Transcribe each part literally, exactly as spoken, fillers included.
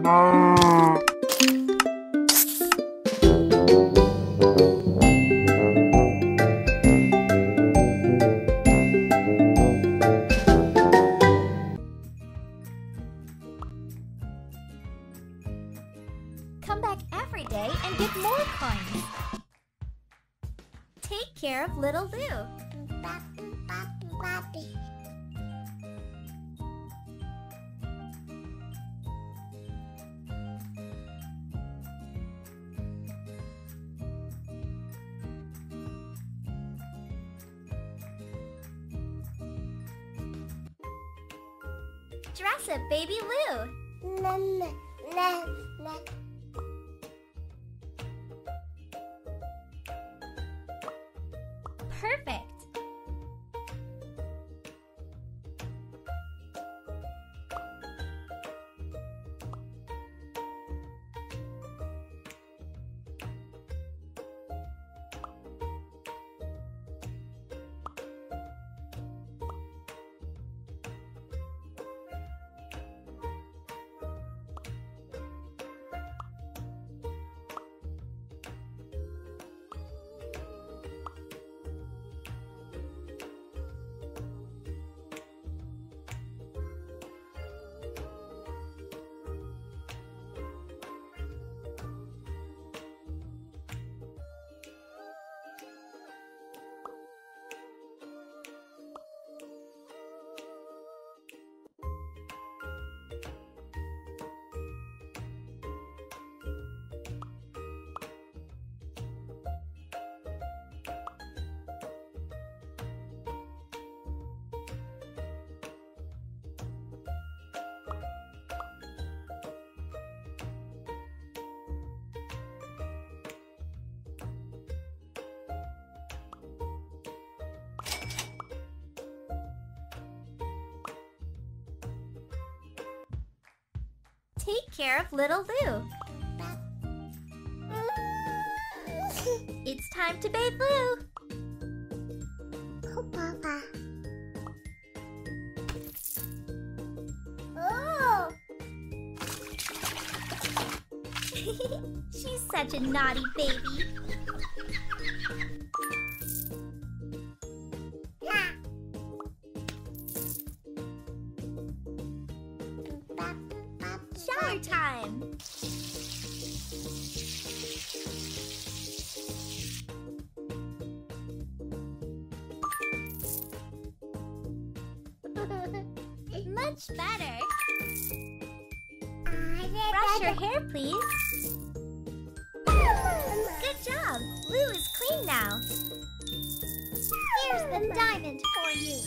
Come back every day and get more coins. Take care of little Lou. Dress up baby Lou. Perfect. Take care of little Lou. It's time to bathe Lou. Oh, Papa. Oh! She's such a naughty baby. Shower time! Much better! Brush your hair, please. Good job! Lou is clean now. Here's the diamond for you.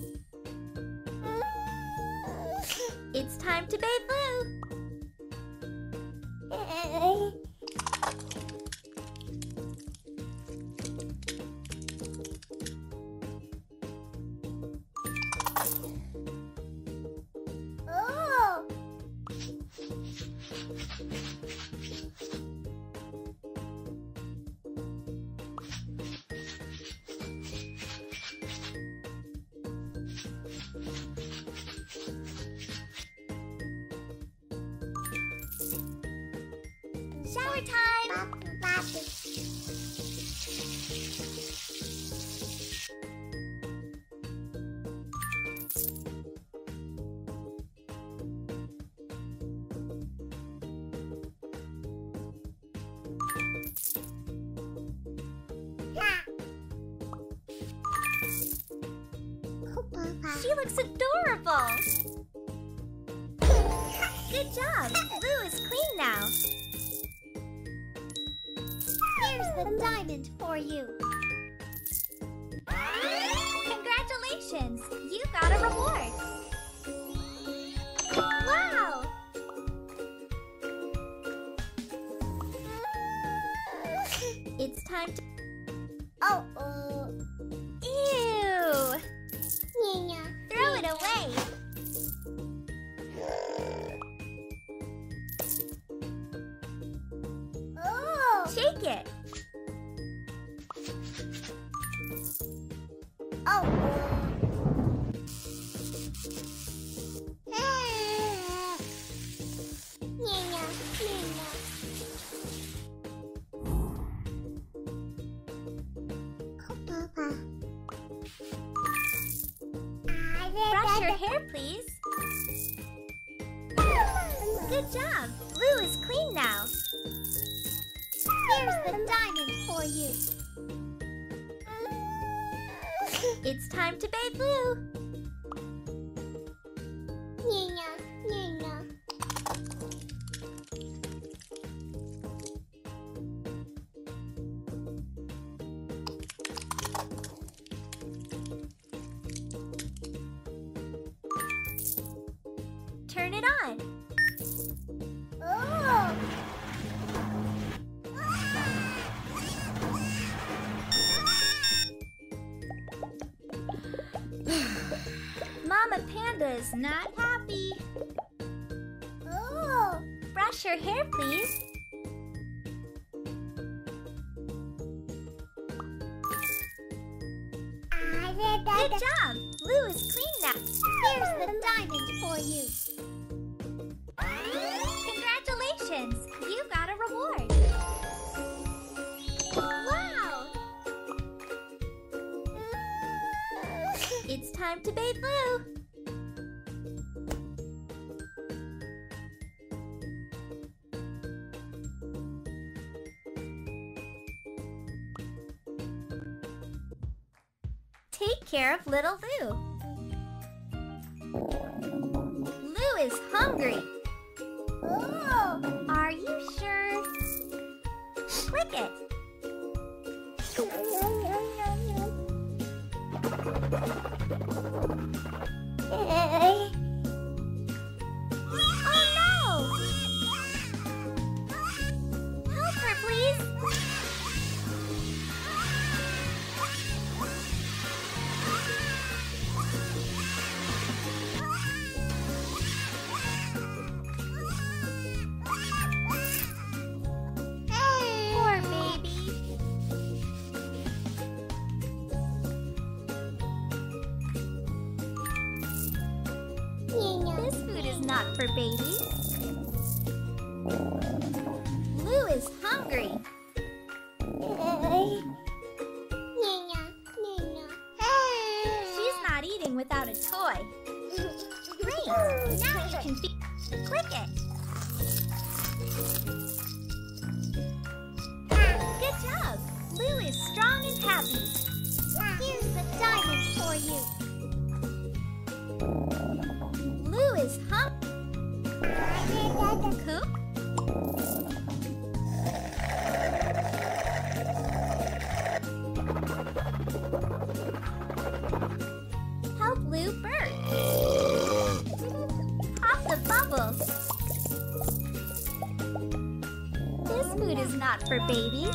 It's time to bathe Lou. Oh! Shower time! She looks adorable! Good job! Lou is clean now. Here's the diamond for you. Congratulations! You got a reward! Wow! It's time to... Oh, oh. Ew! Yeah. Throw it away! Oh! Shake it! Oh, oh. Yeah. your hair, please. Good job. Blue is clean now. Here's the diamond for you. It's time to bathe Blue. Nina, Nina. Turn it on. Oh. Mama Panda is not happy. Oh. Brush your hair, please. Good job. Blue is clean now. Here's the diamond for you. Congratulations. You got a reward. Wow. It's time to bathe Blue. Take care of little Lou. Lou is hungry. Oh. Are you sure? Click it. Hey. Oh no! Help her, please. Poor baby. Nina. This food is not for babies. Lou is hungry. Hey. Nina, Nina. Hey. She's not eating without a toy. Great! Now you can feed. Click it. Good job. Lou is strong and happy. Here's the diamond for you. Lou is hungry. Coop? Help Lou burp. Pop the bubbles. This food is not for babies.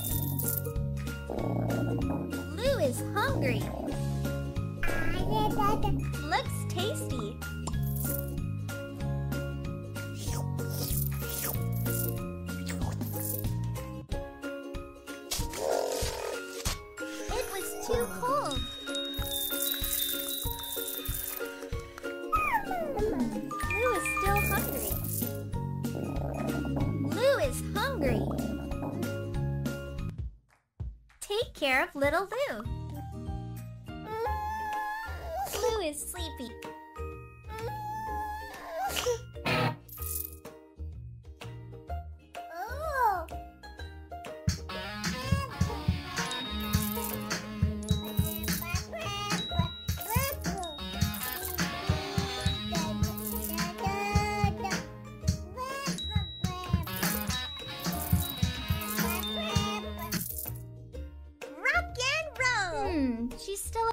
Lou is hungry. Looks tasty. It was too cold. Lou is still hungry. Lou is hungry. Take care of little Lou. Lou is sleepy. Oh. Rock and roll! Hmm, she's still...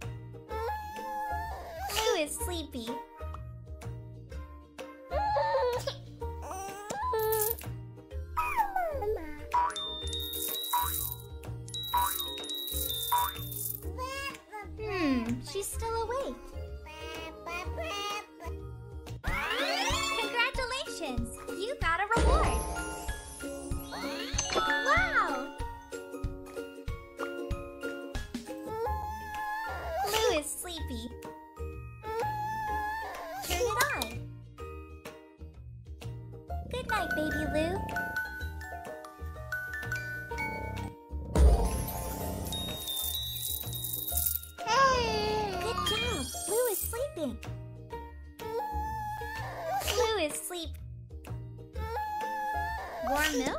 Lou is sleepy. Hmm, she's still awake. Congratulations! You got a reward! Wow! Lou is sleepy. Turn it on. Good night, baby Lou. Good job. Lou is sleeping. crying. Lou is asleep. Warm milk?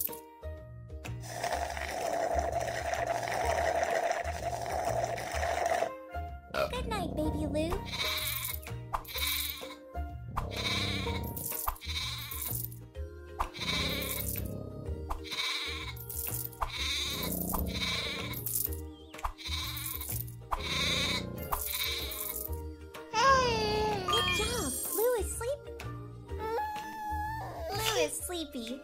Good night, baby Lou. Good job. Lou is asleep. Lou is sleepy.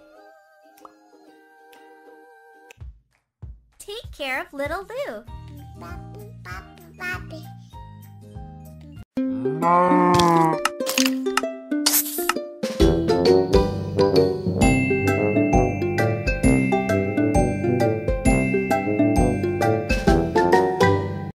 Take care of little Lou. Papi, papi, papi.